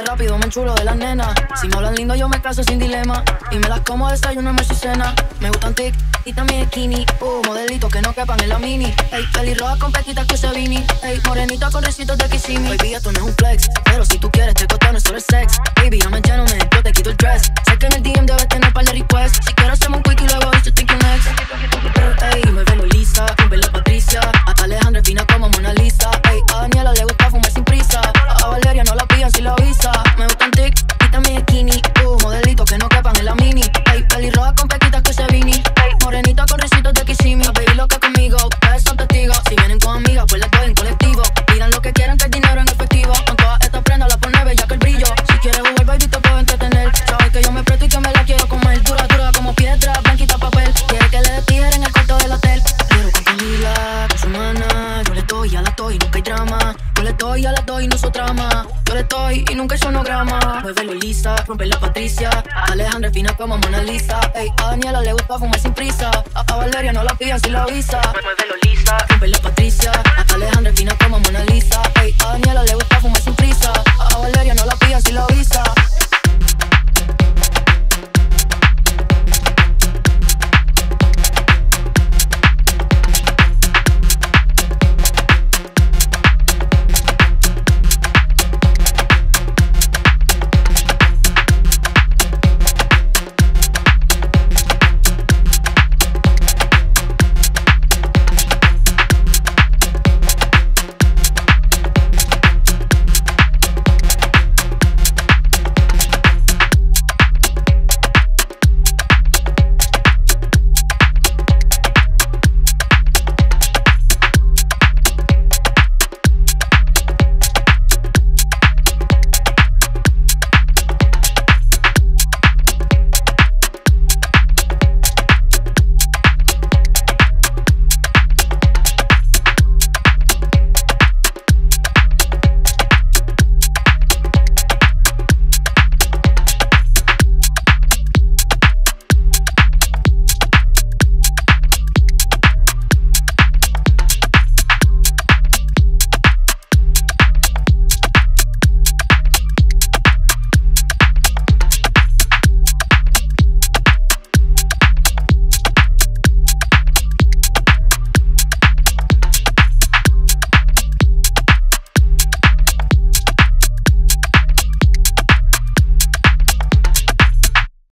rápido, me enchulo de las nenas. Si me hablan lindo, yo me caso sin dilema. Y me las como desayuno, almuerzo y cena. Me gustan tic y también skinny. Modelitos que no quepan en la mini. Ey, pelirroja con pequitas que se vini. Ey, morenita con risitos de Kissimmee. Baby, esto no es un flex, pero si tú quieres, te costo no es solo el sex. Baby, I'm a gentleman, yo te quito el dress. Sé que en el DM debes tener par de requests. Si quieres, hacemos un quick y luego dice think you next. Ey, me veo Lisa, rompe la Patricia. A Alejandra fina como Mona Lisa. Ey, a Daniela le gusta fumar sin prisa. A Valeria no la pillan si la avisa. Me gustan tic y también skinny. Modelitos que no quepan en la mini. Ey, pelirroja con pequitas que se vini. Ey, morenita con risitos de Kissimmee. Baby, loca conmigo, ustedes son testigos. Si vienen con amigas, pues les doy en colectivo. Pidan lo que quieran, que el dinero en efectivo. Con todas estas prendas la pone bella que el brillo. Si quieres jugar, baby, te puedo entretener. Sabes que yo me presto y que me la quiero comer. Dura, dura como piedra, blanquita papel. Quiere que le dé tijera en el cuarto del hotel. Quiero con Camila, con su mana. Yo le doy, ya la doy, nunca hay drama. Yo le doy, ya la doy, no es trama. Yo le doy y nunca hay sonograma. Muévelo Lisa, rompe la Patricia. A Alejandra fina como Mona Lisa. Ey, a Daniela le gusta fumar sin prisa. A Valeria no la pillan si la avisa. Muévelo Lisa, rompe la Patricia. A Alejandra fina como Mona Lisa. Ey, a Daniela